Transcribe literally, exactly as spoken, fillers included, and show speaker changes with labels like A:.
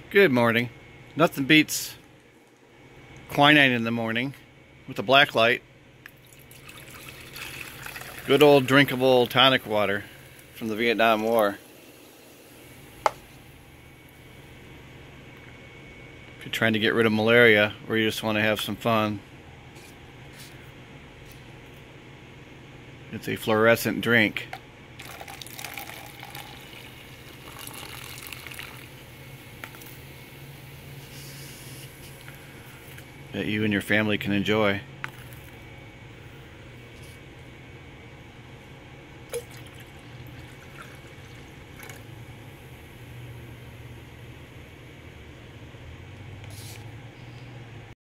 A: Good morning. Nothing beats quinine in the morning with a black light. Good old drinkable tonic water from the Vietnam War. If you're trying to get rid of malaria or you just want to have some fun, it's a fluorescent drink. That you and your family can enjoy.